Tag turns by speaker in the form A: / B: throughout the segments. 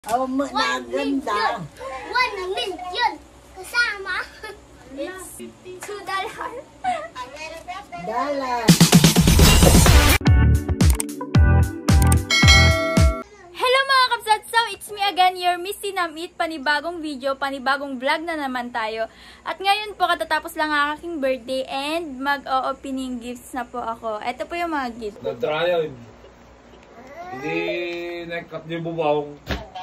A: Oh, maganda.
B: 1 million. Kasama. It's $2.
A: Dollar.
C: Hello mga kapsatsaw! It's me again, your Miss Sinamit. Panibagong video, panibagong vlog na naman tayo. At ngayon po, katatapos lang ang aking birthday and mag-o-opening gifts na po ako. Ito po yung mga gifts.
D: Nag-trial. Hindi nag-cut niyo bubawang.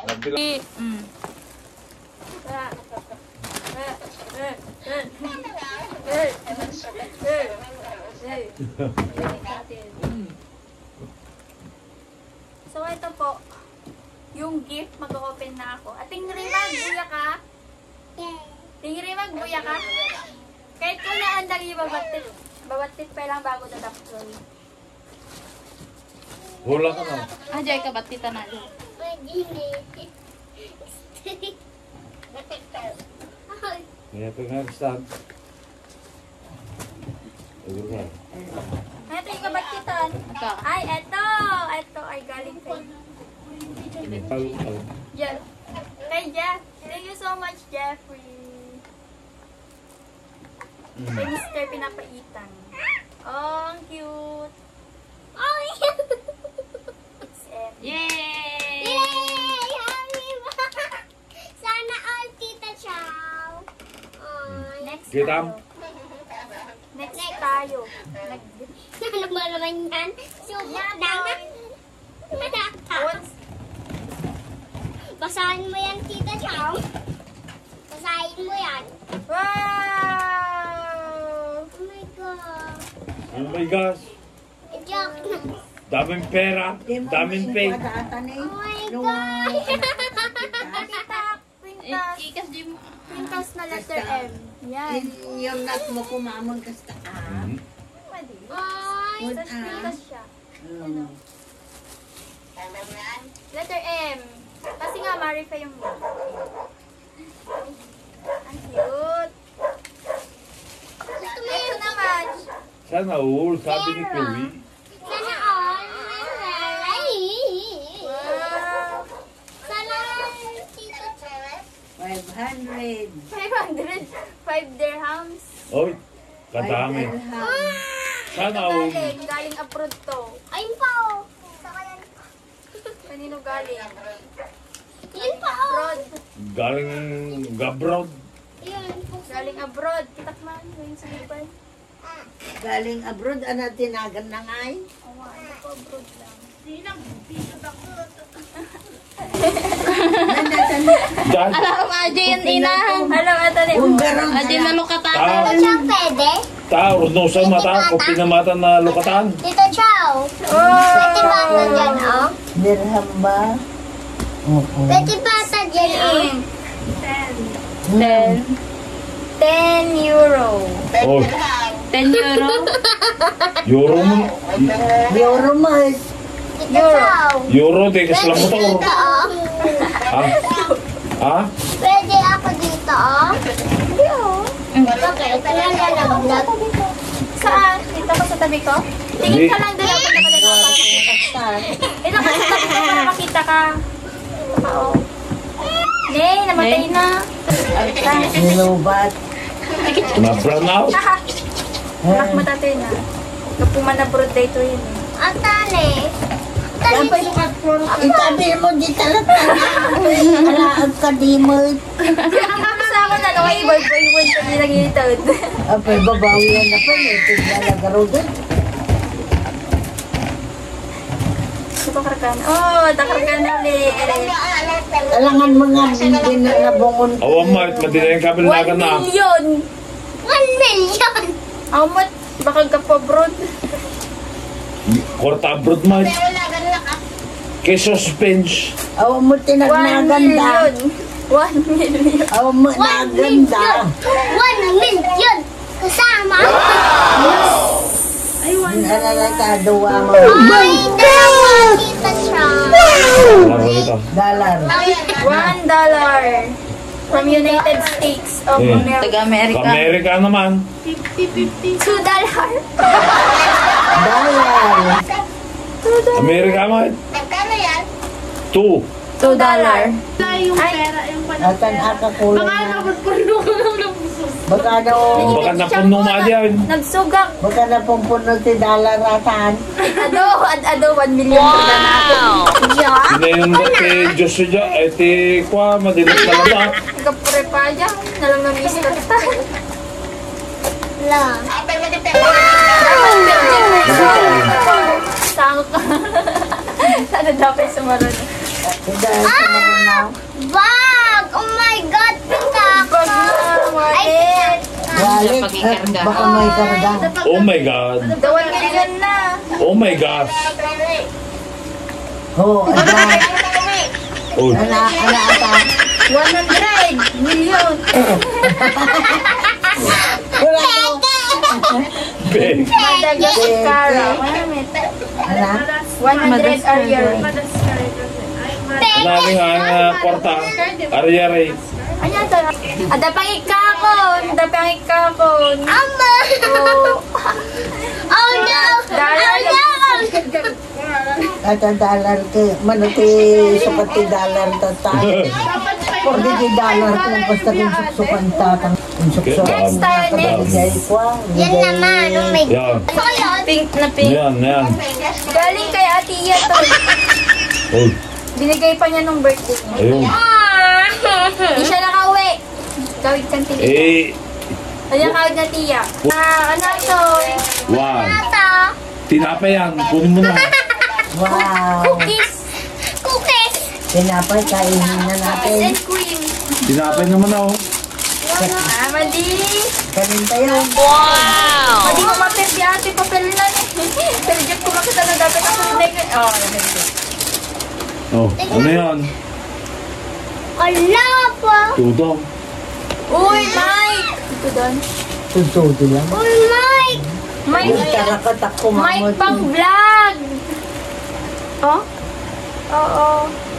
C: So, ito po. Yung gift, mag-open na ako. At tingrimag, buya ka? Tingrimag, buya ka? Kahit kung naandang yung babatit pa lang bago dadaploy.
D: Wala ka na.
C: Ajay ka, batita na doon.
D: Kaya ito nga start.
C: Ito yung kabatitan. Ay, ito! Ito ay galing kay Jeff. Kay Jeff. Thank you so much, Jeffrey. Kay Mr. Pinapaitan. Oh, ang cute.
B: Oh,
C: It's M.
B: Yay! Happy birthday! Sana all, Tita Chow.
C: Next
D: Kitam.
C: tayo. Next tayo.
B: Ano ba naman yan? Subok na. Basahin mo yan, Tita Chow. Basahin mo yan.
C: Wow!
B: Oh my God.
D: Oh my gosh.
B: Joke na.
D: Daming pera. Daming pay.
B: Oh my God.
C: Printas na letter M. Yan.
A: Yung nat mo kumamon ka sa
C: Pwede.
B: Ay,
C: Tapos printas siya. Ano? Letter M. Kasi nga, Marifa yung ang cute. Ito naman.
D: Sana all, sabi ni Chloe.
B: Sana all.
C: Wow.
B: Sana Tita Chow.
A: 500.
C: 500. 5 dirhams.
D: Oy, kadami. Sana all.
C: Galing abroad to.
B: Ayun pa oh. Saka yan.
C: Kanino galing?
B: Yun pa oh.
C: Abroad.
D: Galing Gabrod.
B: Yun.
C: Galing abroad. Kitakman. Yung sa Dubai.
A: Galing abroad, ano tinagan na nga eh.
C: Oo, ano po abroad lang.
D: Diyan.
E: Adyan inahang.
C: Hello, ito ni
A: Ungarang
E: Adyan na lukatan.
D: Tao.
B: Chow, pwede?
D: Tao, unusan mata. O pinamata na lukatan.
B: Tita Chow. Pwede bata dyan oh.
A: Dirham ba? Oo.
B: Pwede bata dyan oh.
C: 10 euro.
D: Oh,
E: 10 euro.
D: euro mo.
A: Euro mas.
B: Tita Chow.
D: Euro, tigas lang mo to.
B: Dito oh.
D: Ha? Ha?
B: Pwede ako dito oh.
C: Hindi oh.
B: Bakit? Nalalaglag.
C: Saan? Dito ko sa tabi ko? Tingin ka lang doon. Ito ka sa tabi ko para makita ka. Oo. Nay, namatay na.
A: Nilubat.
D: Na-brown out.
C: Anak mo tatay na. Kapuman na brood day to yun.
B: Ang tali.
A: Dapat itabi mo di talaga. Alaag ka di mo.
C: Ano sa akin na nung boyfriend ko nilang itod.
A: Apay, babawi yan na pa. Ito talaga ro din.
C: Ito ko karkan. Oh, takarkan ulit.
A: Alangan mga bindin na bungon.
D: Awan mo, madila yung kabel
C: 1
D: na na.
C: million!
B: 1 million.
C: Amot, baka ka pa brood.
D: Korta abroad mo. Kay suspense.
A: Awa mo
C: 1
A: tinagnaganda.
C: million! 1 million!
A: Awa mo
B: 1
A: naganda.
B: million. 1 million. Kasama.
A: Nananataduwa mo.
B: Ay, dalawa, Tita Chow.
D: Laro ito.
A: Dollar.
C: $1 from United States of America.
E: Taga-Amerika.
D: Amerika naman.
C: $2.
A: Dollar.
D: Amerika naman.
B: Magkano yan?
D: 2.
C: $2.
E: Yung
C: Ay.
E: pera, yung
A: Atan aka kulang na.
E: puno ko lang ng busos.
A: Baka daw,
D: Baka napuno nga diyan.
C: Nagsugak.
A: baka na pumpuno si dollar atan.
C: Ado, 1 million na ako. Yeah.
D: Hindi yung ti Diyos siya. Eh, ti kwa, madilis na lang.
C: Kapure pa dyan. Nalang na mister ta.
B: Lang.
C: Saan ka? Sana dapat sumarun.
A: Kaya sa magunaw.
B: Bag! Oh my God! Pinaka!
C: Wallet.
A: Wallet, baka may karga.
D: Oh my God.
C: The 1 million na.
D: Oh my gosh.
A: Oh, ayan.
D: Oh,
A: Ana ata.
C: 100 million.
A: Wala daw.
D: big.
C: Madagascar.
A: Ana?
C: 100 are your.
D: Nani nga kwarta. Ari-ari.
C: Ano to? Ada pang ikakon. Ada pang ikakon.
B: Ama!
C: Oh.
B: Oh no!
C: Dollar
B: Oh no!
A: At ang dollar ke, manati sukat ti dollar tatay. Pwede ti dollar kung basta kung suksukan tatang.
C: Next tayo, next.
B: Yan naman, oh my God.
D: Yan.
B: Ano yun?
C: Pink na pink.
D: Yan.
C: Galing kay Ate Iya to.
D: Oh,
C: Binigay pa niya nung birthday niya.
D: ayun.
C: Hindi siya nakauwi. Gawid kang tinig.
D: Eh,
C: Ayan kawid na Tiya. Ano to?
D: wow.
B: Ata!
D: Tinapay yan. Kunin mo na.
A: Wow.
C: Cookies.
B: Cookies!
A: Tinapay, kainin na
C: Cookies
A: natin.
C: and cream.
D: Tinapay naman ako.
C: Madi.
A: Kanin tayo.
C: Madi mo mapepi ate papel na eh. Pero Jeff, kung makita na dapat ako hindi. Oh,
D: Oh, ano yan?
B: Ala pa!
D: Tudong.
C: Uy, Mike! Ito doon.
A: Tutudo lang.
B: Oh my!
C: Mike.
A: Tarakatak kumamot.
C: Mike pang vlog. Oh? Oo.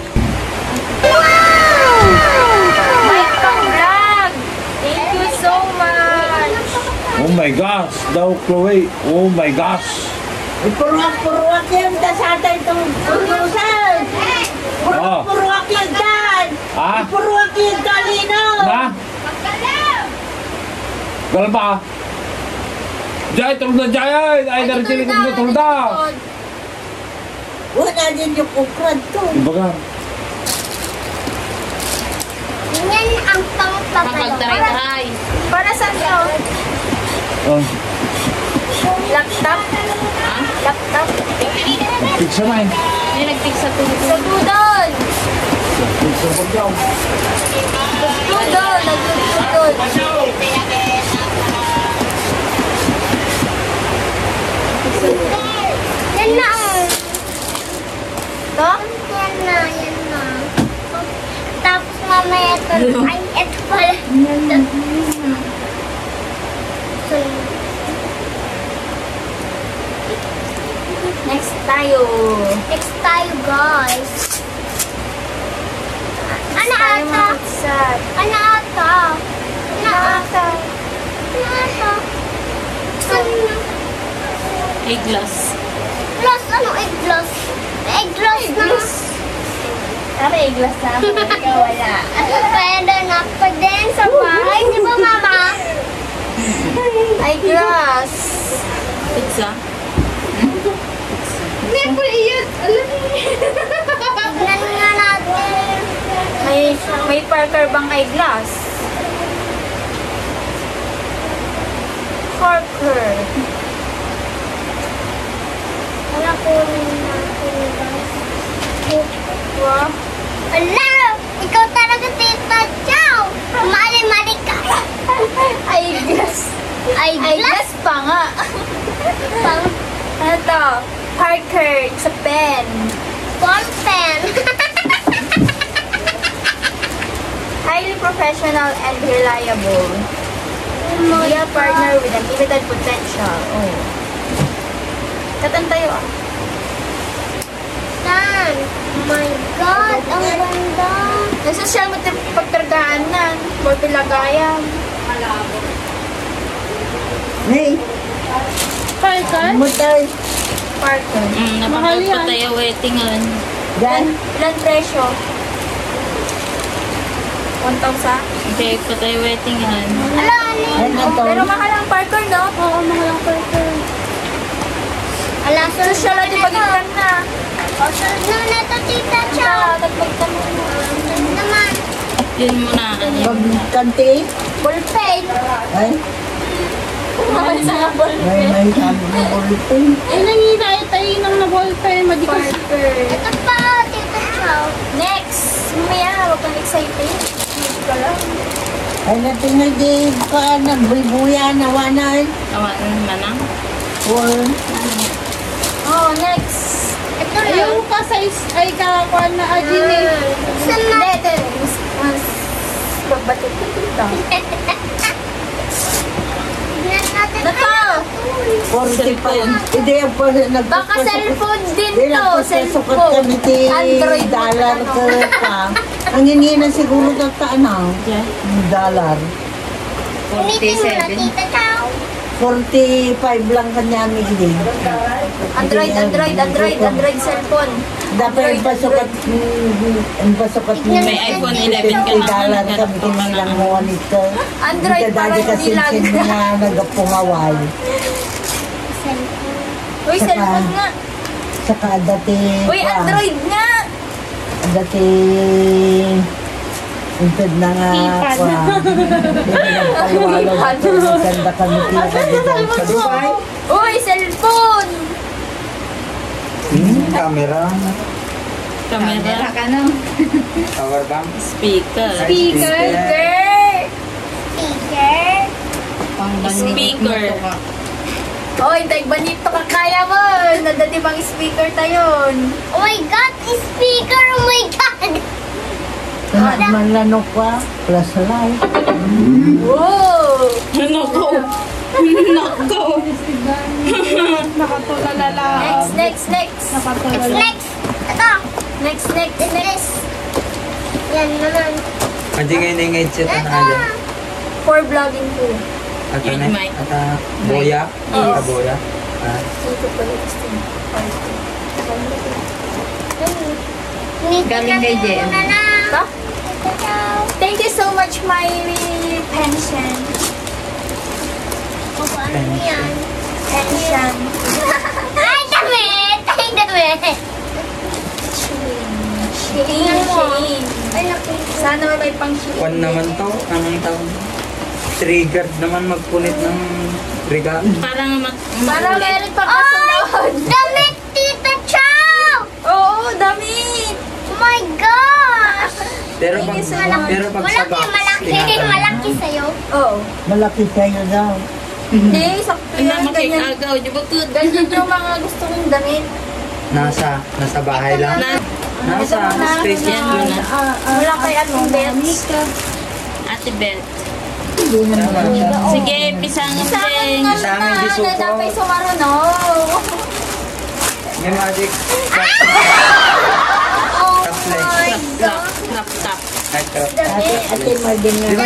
C: Mike pang vlog. Thank you so much.
D: Oh my gosh. Daw, Chloe. Oh my gosh.
A: Puruak yan sa atin itong producer.
D: Oh.
A: Puruak yan dyan.
D: Ah?
A: Puruak yan kalino.
D: Na? Galang pa? Jai, tulog na Jai! Ay, narinig ko na tulog na!
A: Wala din yung ukrad to.
D: Ibaga.
B: Yan ang pangpapalo.
E: Kapagtaray-taray.
C: Para saan to?
D: Oh,
C: Laptop? Laptop?
D: pizza na eh.
E: May nag-pick sa tubo.
C: Sa tudol!
D: Pizza pa daw.
C: Tudol! Nagtutudol!
B: Yan na ang...
C: To?
B: Yan na. Tapos mamaya ito. Ay, ito pala. So,
C: Next tayo.
B: next tayo, guys. Ano
C: Tayo
B: ata?
C: mag-sad.
B: Ano ata? Ano ata? Ano ata? Ano?
E: Egg glass.
B: Glass? Ano egg glass? Egg glass na.
C: Tara, i-glass na ako. Ikaw wala.
B: Pwede na. Pwede rin sa bahay. Di ba, mama?
C: Ay, glass.
E: Pizza.
B: Never yet. Alam niyo. Tignan nga natin.
C: May Parker bang eyeglass? Parker.
B: Wala ko rin natin, guys.
C: Wow.
B: Ala! Ikaw talaga, Tita Chow! Mali-mali ka!
C: Eyeglass.
B: Eyeglass?
C: Eyeglass pa nga.
B: Pang
C: Ano to? Parker. Sa pen.
B: pen.
C: Highly professional and reliable. Be a partner with unlimited potential. Oh. Katan tayo ah.
B: Tan! Oh my God! Ang ganda!
C: Nasa siya pagtargaan na. For pilagayan.
A: Hey,
C: Parker?
A: mutay.
C: Parker.
E: Napapagod pa tayo waitingan.
A: Yan.
C: Ilan presyo? 1,000.
E: Okay, patay waiting yan.
B: Ala, ano yun?
A: Ay, ito.
C: Pero mahal ang Parker, no?
B: Oo, mahal ang Parker. Ala,
C: Social at ipagitan na.
B: O, sunod na neto, Tita Chow.
C: Nagpagtan mo.
B: Sunod naman.
E: Yun muna.
A: Pagkanti,
B: Ballpen.
A: ay,
C: Mahal sa nga
A: may sabi ng ulitin.
E: Eh, nangyay tayo ng na-ballpen.
C: Parker.
B: Ito pa, Tita Chow.
C: Next! Mamaya, huwag kang excited. Hindi ka lang.
A: Ay, natingay di ka, nagbubuya, nawanan.
E: Awan naman na.
A: Or,
C: Oh, next!
B: Ito lang.
E: ka-size ay kakakuha na ajin eh.
B: Saan na?
C: Hindi, mas babatik ko dito.
B: Tignan natin.
C: Nato!
A: 45. Hindi, ang
C: Baka cellphone din
A: Hindi,
C: to.
A: nagpapasukat
C: Cellphone.
A: kami ti
C: Android mo
A: dollar
C: pa,
A: ko
C: no?
A: pa. Ang hindi na siguro ano, dollar.
B: Ulitin mo na, Tita Chow.
A: 45 lang kanya may hindi.
C: Android cellphone.
A: Dapat ang pasukat mo.
E: May iPhone 11 ka na,
A: dollar kami
E: naghanap ka
A: kinilang
E: na.
A: monitor.
C: Android para
A: Dati
C: hindi
A: kasi
C: lag.
A: niya nagapungaway.
C: Uy, cellphone nga.
A: Saka dati,
C: Uy, Android nga.
A: dati, intod na nga, ganda kami sa Dubai.
C: Uy, cellphone.
F: Camera,
E: Camera.
F: power bank,
E: Speaker.
C: Speaker.
B: Speaker.
E: Speaker.
C: Oy, tagbanito ka kaya mo. Nadati bang speaker tayon.
B: Oh my God, speaker. Oh my God.
A: Manlanok pa, plus light.
C: Wow.
E: Nako. Nako.
C: Next.
B: Next. Ito.
C: Next.
B: Yan naman.
F: Pwede ngayon yung headset na aja.
C: For vlogging po.
F: At
E: Yun,
F: ano,
E: mic.
F: at boya,
C: Yes.
F: boya.
C: Dito pala gusto mo.
B: Galing kay Jen.
C: Ito? Thank you so much, my pension.
B: Ano yan?
C: Pension.
B: Ay, damit! Ay, damit!
C: Shane.
B: Ay, naku.
C: Sana may pang Shane.
F: Kwan naman to, anong tawag? Triggered naman magpunit ng regalo.
E: Parang
C: Para meron pang
B: Ay!
C: kasunod.
B: Damit, Tita Chow!
C: Oo, damit.
B: Oh my gosh!
F: Pero pag sa box,
B: Malaki
F: tinatanong.
B: sa'yo.
C: Oo.
A: Malaki sa'yo daw.
C: Hindi, sakto yan.
E: na
C: Ganyan.
E: makikagaw. Di ba good?
C: Ganyan yung mga gusto kong damit.
F: Nasa bahay lang. Nasa space
E: Yan muna.
C: Wala kay Ating Bets.
E: Ate Beth.
A: Hindi naman siya.
E: Sige, pisangan din.
F: Sa amin, Jisuko.
C: Dapat sumaro, no?
F: May magic.
B: Oh
F: Tapos
B: my
E: Crop, crop, top.
A: Ate Margin nga.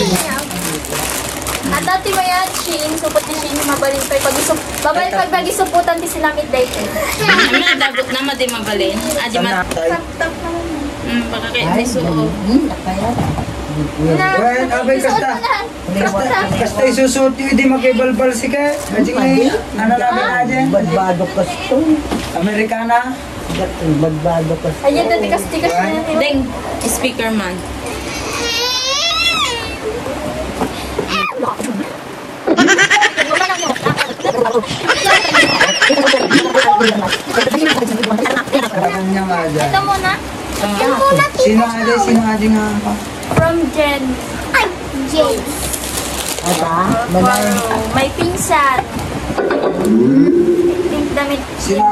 C: At dati mo yan, Shane, supot ni Shane, mabalin pa babalik pag nagisuputan di sinamit dahil.
E: Ano na, dagot naman di mabalin. Adi
F: Sana
E: mat.
F: tayo.
C: Tap naman.
E: Baka kayo isuo.
A: Kaya.
F: Well, abay kasta. Kasta isusuot yun, di makibalbal si ka. Kasi ngayon, ano namin aja?
A: Badbado ka ito.
F: Amerikana.
A: Badbado ka ito.
C: Ayan, dati tikas na yan.
E: Deng, speaker man.
F: Parang niya nga aja.
C: Ito muna,
F: Sino aja nga ako?
C: from Jen.
B: Ay, Jane.
A: Ata? Manay.
C: May pinsan. Pink damit.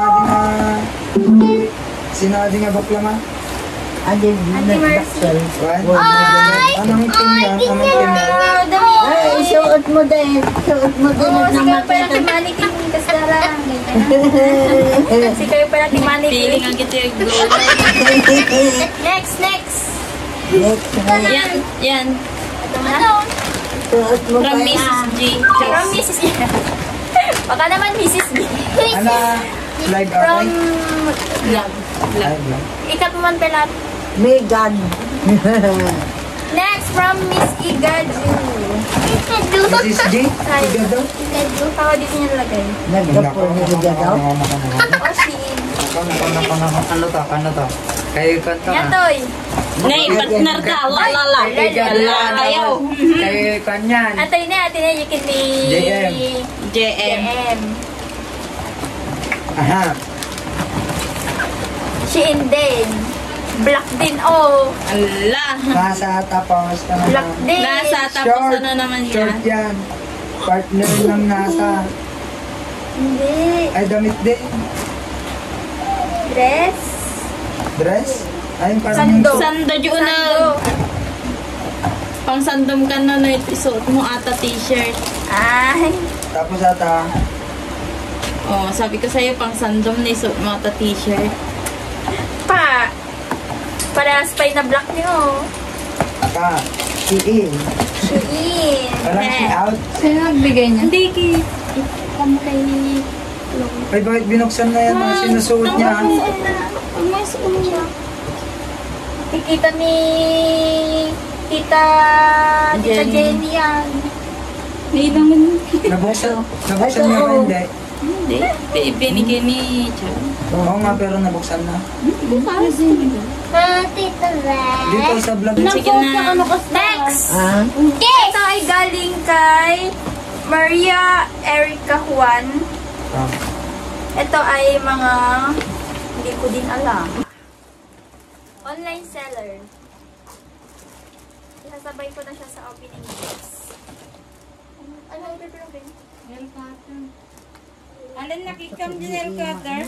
F: Sino aja nga bakla ma?
A: Ate
C: Mercy.
F: Right? Anong team yan? Anong team yan?
C: Oh, damit.
A: Ay, suot mo din. Suot mo din.
C: Oo,
A: at
C: si kayo pala
A: namakita.
C: timanikin. Kasi lang. Si kayo pala
E: Feeling
C: timanikin.
E: ang kita yung gold.
C: Next.
A: Next.
E: Yan.
C: Ito muna.
A: Suot mo
E: From
A: pa
E: Mrs. G.
C: From Mrs. Baka naman Mrs. B.
F: Ano? Live
C: From...
F: okay?
E: Love.
F: Live lang.
C: Ikat mo man pala.
A: Megan.
C: Next from Miss Igadu.
F: Mrs. G? Igado?
C: Tawa dito niya nalagay.
A: Nagkapo ni Ligadaw.
C: O si...
F: Ano to? Kayo kanta
C: Yan,
F: ka?
C: Toy.
E: Nay, partner ka. Lala. Ayaw.
F: Kayo kanyan.
C: Ate na, you can be...
F: JM.
E: JM.
C: JM.
F: Aha.
C: Shein din. Black din, oh.
E: Ala.
F: Nasa tapos ka na.
C: Black din.
E: Nasa tapos ano naman
F: Short
E: yan.
F: yan. Partner ng nasa.
C: Hindi.
F: Ay, damit din.
C: Dress.
F: Dress? Ayun parang
C: Sando.
E: Sando yun na. Pang sandom ka na na isuot mo ata t-shirt.
C: Ay.
F: Tapos ata.
E: Oh, sabi ko sa'yo pang sandom na isuot mo ata t-shirt.
C: Parehas pa na black niyo.
F: Pa. Shein.
C: Shein.
F: Parang she out.
E: Sino nagbigay niya?
C: Hindi, kami kay...
F: Ay, bakit binuksan na yan mga sinusuot niya?
C: Kikita ni Tita Jenny yan.
E: May naman.
F: Nabuksan niya ba hindi?
E: Hindi. Binigay ni Chab.
F: Oo nga, pero nabuksan na.
B: Tita Red.
F: Dito sa vlog.
E: Sige na.
C: Next!
A: Ah?
C: Ito ay galing kay Maria Erica Juan.
F: Ah.
C: Ito ay mga hindi ko din alam. Online seller. Isasabay ko na siya sa opening gifts. Ano yung pipilogin?
E: Nail cutter. Alin nakikam din nail cutter?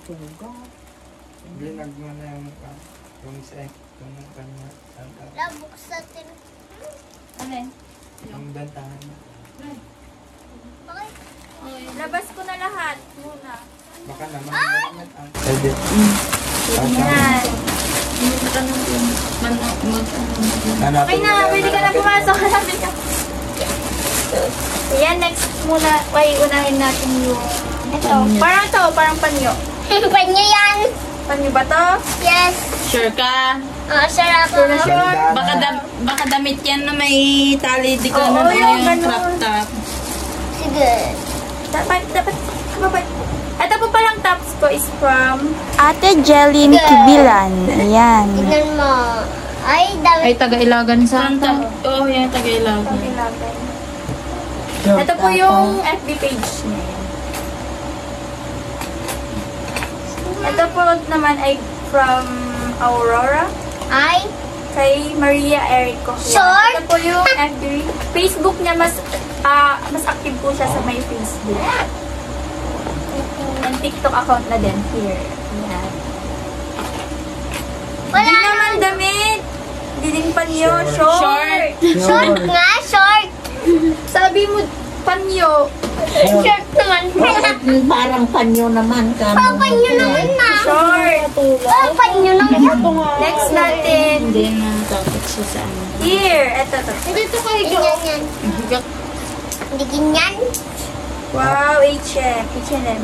F: Blinag mo na yung isa yung kanya.
B: Nabuksan din.
C: Alin?
F: Yung bentahan.
B: Bakit?
C: Labas ko na lahat muna.
F: Baka naman. Pwede.
C: Yan. Okay na, pwede ka na pumasok. Sabi ka. Yan, next muna. Unahin natin yung... Ito. Parang panyo.
B: Panyo yan.
C: Panyo ba to?
B: Yes.
E: Sure ka?
B: Sarap.
C: Sure.
E: Baka damit yan na may tali di ka
C: Oo,
E: na
C: yung
E: yung
C: ganun.
E: crop top.
B: Sige.
C: Dapat, ito po palang tops ko is from Ate Jeline Kibilan. Ayan.
B: Tignan mo. Ay, dami.
E: taga-ilagan sa Oo, yan taga-ilagan.
C: Ito po yung FB page niya. Ito po naman ay from Aurora.
B: Ay.
C: Kay Maria Erico.
B: Short?
C: Ito po yung FB. Facebook niya mas active po siya sa may Facebook. And TikTok account na din here. Yan.
B: Wala
C: Hindi naman damit. Hindi din panyo. Short.
B: Short nga, short.
C: Sabi mo panyo.
B: Short naman.
A: Parang panyo naman ka.
B: Panyo naman na.
C: Short.
B: Panyo naman.
C: Next natin.
E: Hindi na takot siya sa ano.
C: Here. Ito.
B: Dito kayo ganyan. Hindi ganyan.
C: Wow, H&M.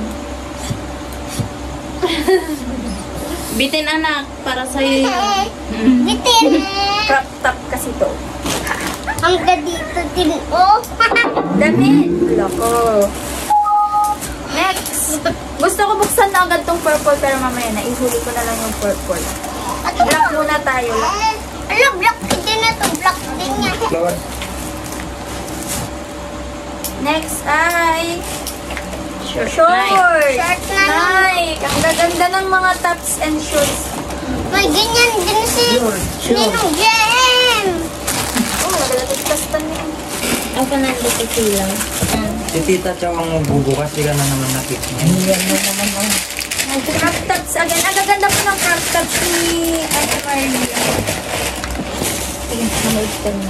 E: Bitin anak, para sa'yo yun.
B: Bitin.
C: Crop top kasi to.
B: Hanggang dito din. Oh.
C: Damit. Loko. Next. Gusto ko buksan na agad tong purple pero mamaya na. Ihuli ko na lang yung purple. Black muna tayo.
B: Ala, black din na to. Black din niya.
F: Flower.
C: Next ay short.
B: Short na.
C: Nike. Ang gaganda ng mga tops and shorts.
B: May ganyan din si Ninong Jem.
C: Oh, nagalatas pa niya.
E: Ako nandito sila.
F: Si Tita Chow ang bubukas. Di ka na naman nakikita.
C: Crop tops again. Ang gaganda po ng crop tops ni Ate Maria. Sige, manood ka na.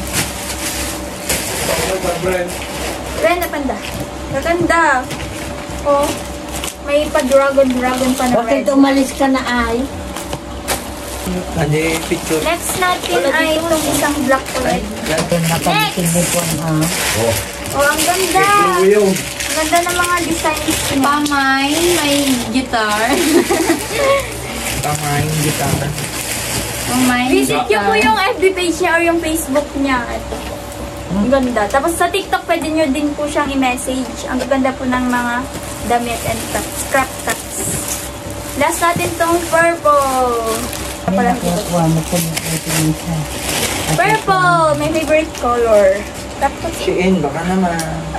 C: Ren na panda. Gaganda. Oh, may pa-dragon pa na
A: Bakit
C: red.
A: umalis ka na ay?
F: Ano yung picture?
C: Next natin ay itong isang black ulit.
A: Napansin mo po ang
C: Oh, ang ganda. Ang ganda ng mga designs niya.
E: Pamay, may guitar.
F: Tama yung gitara.
C: Visit nyo po yung FB page niya or yung Facebook niya. Ito. Ang ganda. Tapos sa TikTok, pwede nyo din po siyang i-message. Ang ganda po ng mga damit and scrap tops. Last natin tong purple.
A: Nakuha mo ko ng isa.
C: Purple! My favorite color. Tapos
F: Shein, baka naman.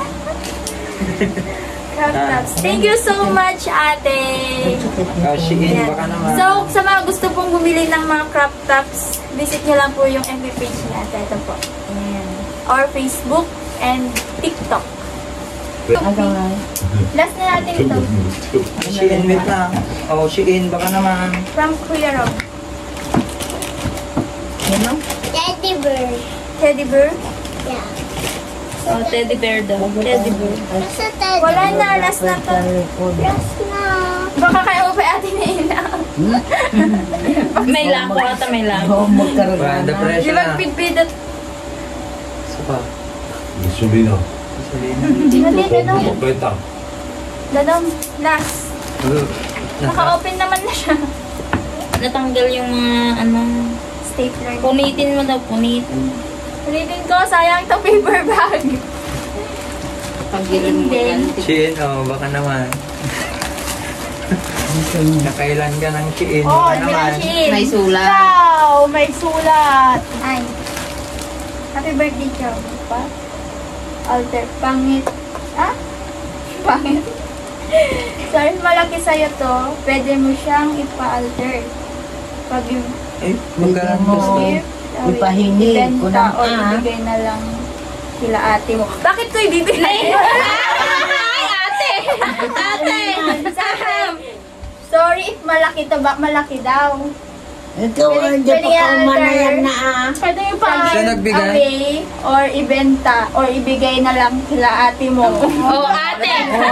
C: crop tops. Thank you so much, ate!
F: Shein,
C: Ayan.
F: baka naman.
C: So, sa mga gusto pong bumili ng mga crop tops, visit nyo lang po yung FB page niya. Ito po. Ayan. Or Facebook and TikTok. Last na natin ito.
F: Shein, wait lang. Oh, Shein, baka naman.
C: From Kuya Rob.
B: Teddy bear.
C: Teddy bear.
B: Yeah.
E: Oh, teddy bear daw.
C: Teddy bear.
B: Basta teddy
C: Wala na, last na to.
B: Last na.
C: Baka kayo pa ate na ina.
E: May lako ata, may lako.
A: Oo, magkaroon
F: Banda
A: na.
F: presyo
C: Di
F: na.
C: ba pidpid at
F: Sapa.
D: Gasolina.
C: nandito no?
D: Kompeta.
C: Dadong, last. Naka-open naman na siya.
E: Natanggal yung mga ano.
C: Stapler.
E: Punitin mo daw, punitin.
C: Ulitin ko, sayang to paper bag.
E: Paggilan mo yan.
F: Shein, oh, baka naman. Nakailan ka ng Shein,
C: Oh,
F: baka naman.
C: Milashin.
E: May sulat.
C: Wow, may sulat. Ay. Happy birthday, Chow. Pa? Alter. Pangit. Ah? Pangit. Sorry, malaki sa'yo to. Pwede mo siyang ipa-alter. Pag yung
F: Eh, magkano
A: mo.
F: gusto?
C: gift,
A: Ipahingi ko
C: ibenta
A: ng
C: or ibigay na lang kila ate mo. Bakit ko ibibigay? Ay, ate! Ate! Saham! Sorry if malaki to, malaki daw.
A: Ito,
C: Pwede-
A: hindi
C: pwede
A: pa
C: i-alter.
A: kumanayan na ah.
C: Pwede yung pa
F: Siya nagbigay?
C: away or ibenta or ibigay na lang kila ate mo.
E: Oh, ate!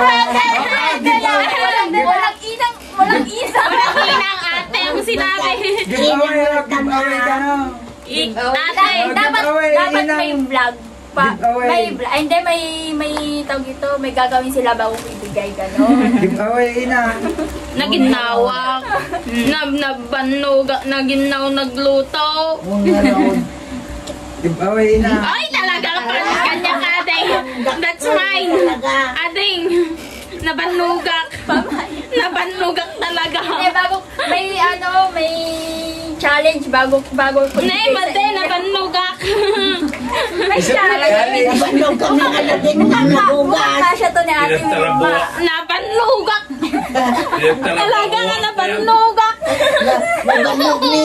C: Walang inang, walang isang.
E: Inang ate ang sinabi.
F: Giveaway ka na.
E: Ate!
C: Dapat
F: inang.
C: may vlog.
F: Giveaway.
C: May vlog. Ay, hindi, may tawag ito, may gagawin sila bago ko ibigay, gano'n.
F: Giveaway na.
E: Naginawak. Nabannog. Naginaw nagluto.
F: Giveaway na.
E: Ay, talaga pa. Kanya ka, ating. That's mine. Ating. Nabanugak. Nabanugak talaga.
C: Hindi, bago, may challenge bago ko
E: Nay, mate, nabanugak.
C: May challenge.
A: Nabanog kami alagin ng nabugas.
C: Kasya to ni ate mo.
E: Nabanugak. Talaga nga nabanugak.
A: Nabanog ni.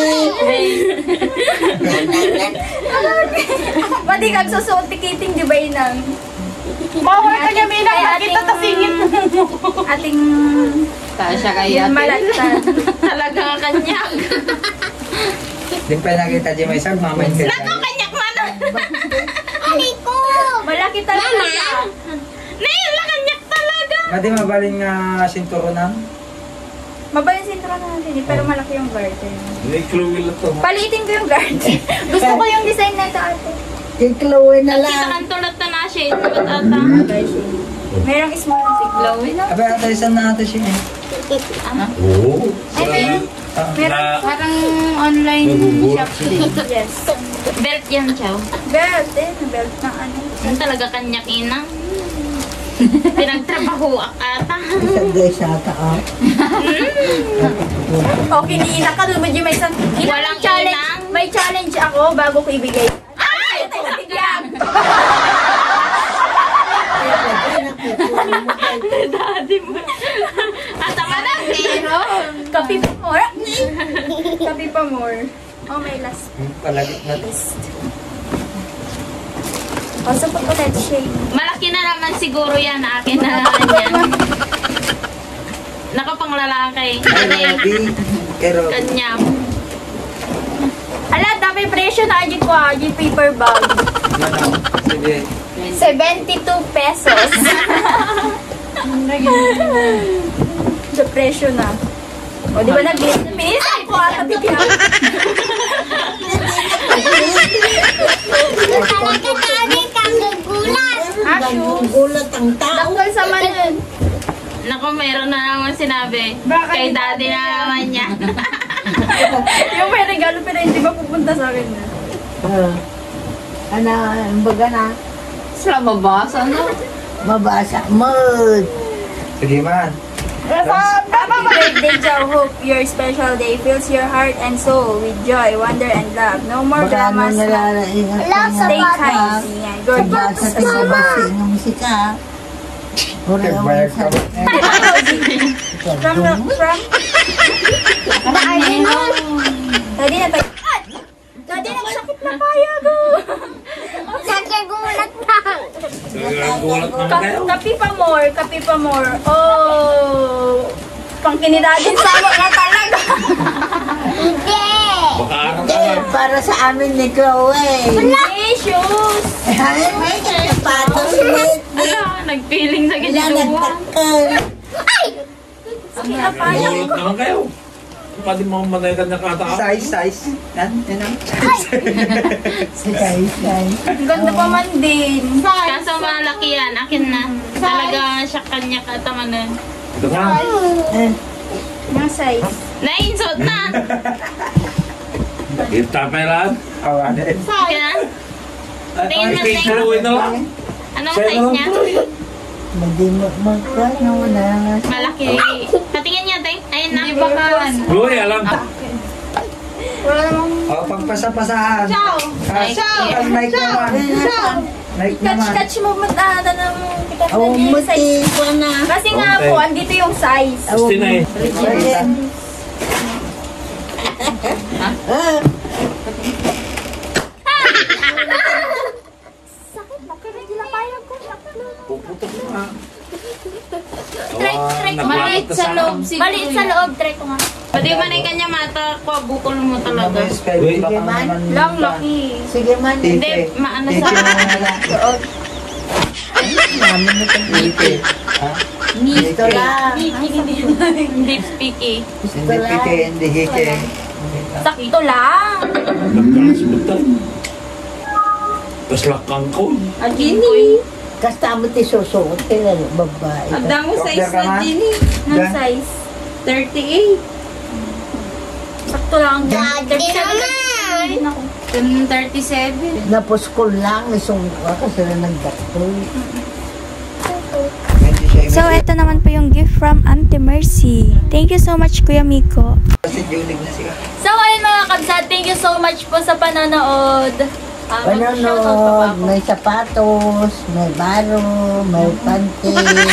C: Pati kag susuot tikiting di ba inang?
G: Bawal ka niya, Mina. Nakita ta singit.
C: Ating
E: Tasya kaya.
C: malatan.
E: Talaga nga kanya.
F: Di pa nakita di may sag, mamain ka.
E: Naku, kanyak mana.
B: Ay ko.
C: Malaki talaga siya.
E: Nay, kanyak talaga.
F: Mati mabalin nga sinturonan.
C: Mabalin sintro natin eh, pero malaki yung garden.
D: Hindi, Chloe lang to.
C: Paliitin ko yung garden. Gusto ko yung design na ito ate.
A: Kay Chloe na lang.
E: Kita kan tulad na siya. Ito ba't ata?
C: Merong small
E: Chloe na.
F: Abe, atalisan na natin siya.
D: Oo.
C: Ay, meron. Meron.
E: Parang online
D: Nagugulat
E: shop din.
C: Yes.
E: Belt yan, Chow.
C: Belt eh. Belt ng ano.
E: Yung talaga kanyak inang. Pinagtrabaho ata.
A: Isang guys ata ah.
C: Okay, niina ka doon. Medyo may isang...
E: Walang
C: challenge.
E: inang.
C: May challenge ako bago ko ibigay.
E: Ay!
C: Tigyang!
E: Daddy mo. At tama na.
C: Kapi pa more. Kapi pa more. Oh, may last
F: Palagit na.
C: list. Also, pag ulit shade.
E: Malaki na naman siguro yan. Akin na naman yan. Nakapanglalaki.
F: Ready? Pero,
E: Kanya.
C: Ala, dami presyo na aji ko aji paper bag.
F: ano, sige.
C: 72 pesos. Sa presyo na. O, di ba nag-binis ako ata bigyan.
B: Talaga tabi kang gugulat.
A: Gulat ang tao.
C: Dakol sa manon.
E: Naku, meron na naman sinabi. Kay daddy na naman niya.
C: Yung may regalo pero hindi ba pupunta sa akin na?
A: Baga na,
E: Sila mabasa, no?
A: mabasa, mood.
F: Sige man.
C: Happy birthday, Joe. Hope your special day fills your heart and soul with joy, wonder, and love. No more
A: Baka
C: dramas. Stay kind. Yan. Good luck.
A: Basa sa basi ng musika.
F: Kagbayag ka ba?
C: From? Daddy na tayo. Daddy, nagsakit na kaya ko.
B: Nagkagulat na.
D: Gulat naman kayo.
C: Kapi pa more. Oh. Pang kinidadin sa mo na talaga.
B: Hindi.
D: Baka araw
A: Hindi, para sa amin ni Chloe.
C: Delicious.
A: May sapatos ulit.
E: Nagpiling na
A: Wala
E: ganyan.
A: nagtakal.
D: Gulat naman kayo. Pwede mo matay ka niya kataas.
F: Size. Yan ang
C: Ang ganda pa man din.
E: Kaso malaki yan. Akin na. Talaga siya kanya katamanan.
D: Ito ka.
C: Mga size.
E: Nainsot na!
D: Kita pa yung lahat.
F: awan eh.
E: Kaya? Tingin mo, tingin.
D: Saluhin na lang.
E: Anong size niya?
A: Hindi mo magkano na.
E: Malaki. Patingin niya, Ting. Ayun na. Hindi baka.
D: Chloe, alam.
C: Wala namang...
F: O, pagpasa-pasahan.
E: Ciao!
F: Ang mic naman. Mic naman.
C: Catch mo matada na mo.
A: Oh, muti ko na.
C: Kasi nga po, andito yung size.
D: Gusto na eh.
B: Sakit na. Pero hindi lang kaya ko.
D: Puputok na.
C: Try ko.
E: Maliit sa loob siguro.
C: Maliit sa loob, try ko nga.
E: Pwede man yung kanya mata, bukol mo talaga.
F: Uy, baka naman.
C: Lang, laki.
A: Sige man.
E: Hindi, maano sa...
A: Namin na itong
F: Tite. Ha?
A: Ito lang.
E: Hindi picky.
F: Hindi pike, hindi hike.
C: Sakto lang.
D: Nagkakasimutan. Tapos lakang ko.
E: Agini.
A: Kasta mo ti susuot kaya babae.
E: Adang mo size
F: Doktor ka,
E: na
F: ma?
E: din eh.
C: Ng size.
E: 38.
C: Sakto lang.
B: Daddy naman.
E: 37.
A: Napuskol lang, nisungka kasi na nagdaktoy.
C: So, ito naman po yung gift from Auntie Mercy. Thank you so much, Kuya Miko.
F: Kasi julig na siya.
C: So, ayun mga kabsat, thank you so much po sa panonood.
A: Panonood, may sapatos, may baro, may panty.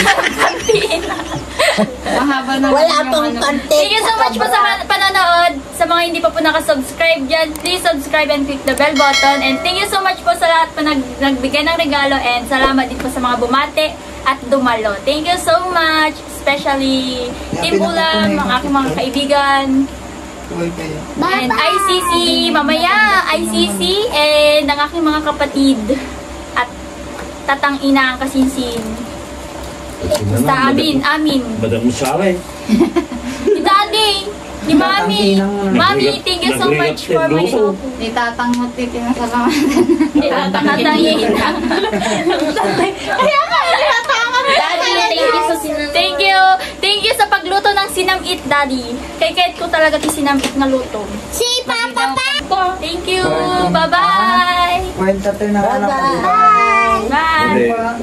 E: Mahaba na.
A: Wala pang panty.
C: Thank you so much po sa panonood. Sa mga hindi pa po nakasubscribe dyan, please subscribe and click the bell button. And thank you so much po sa lahat po nagbigay ng regalo. And salamat din po sa mga bumate at dumalo. Thank you so much. Especially Team Ulam, ang aking mga kaibigan.
F: Uy, kayo.
C: And ICC, mamaya, ICC, and ang aking mga kapatid. At tatang ina ang kasinsin. Sa amin.
D: Madang Musara eh.
C: Si Daddy, ni Mami. Mami, thank you so much for my soap.
E: Itatangot tinasalamatan.
C: Tatang ina. Kaya ka, tatangot. Daddy, thank you. Thank you sa pagluto ng sinamit, Daddy. Kay ko talaga ti sinamit nga luto.
B: Si Papa pa.
C: Thank you. Bye-bye.
F: Kwenta tayo na anak ko.
C: Bye.
D: Hindi.